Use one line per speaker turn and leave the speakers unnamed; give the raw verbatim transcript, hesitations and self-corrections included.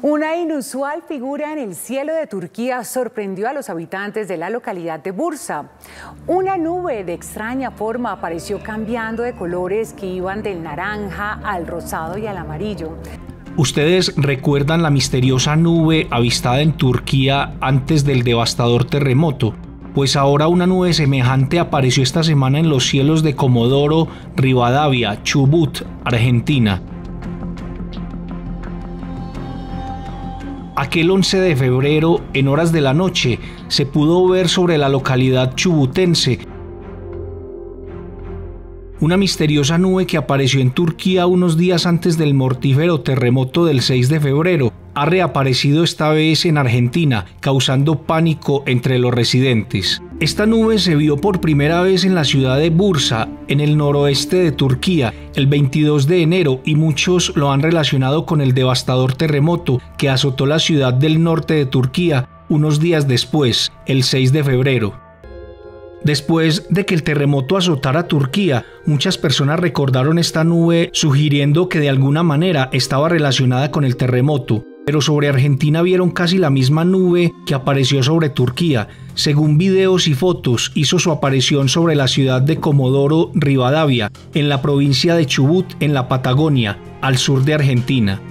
Una inusual figura en el cielo de Turquía sorprendió a los habitantes de la localidad de Bursa. Una nube de extraña forma apareció cambiando de colores que iban del naranja al rosado y al amarillo.
¿Ustedes recuerdan la misteriosa nube avistada en Turquía antes del devastador terremoto? Pues ahora una nube semejante apareció esta semana en los cielos de Comodoro Rivadavia, Chubut, Argentina. Aquel once de febrero, en horas de la noche, se pudo ver sobre la localidad chubutense una misteriosa nube que apareció en Turquía unos días antes del mortífero terremoto del seis de febrero. Ha reaparecido esta vez en Argentina, causando pánico entre los residentes. Esta nube se vio por primera vez en la ciudad de Bursa, en el noroeste de Turquía, el veintidós de enero, y muchos lo han relacionado con el devastador terremoto que azotó la ciudad del norte de Turquía unos días después, el seis de febrero. Después de que el terremoto azotara Turquía, muchas personas recordaron esta nube sugiriendo que de alguna manera estaba relacionada con el terremoto, pero sobre Argentina vieron casi la misma nube que apareció sobre Turquía. Según videos y fotos, hizo su aparición sobre la ciudad de Comodoro Rivadavia, en la provincia de Chubut, en la Patagonia, al sur de Argentina.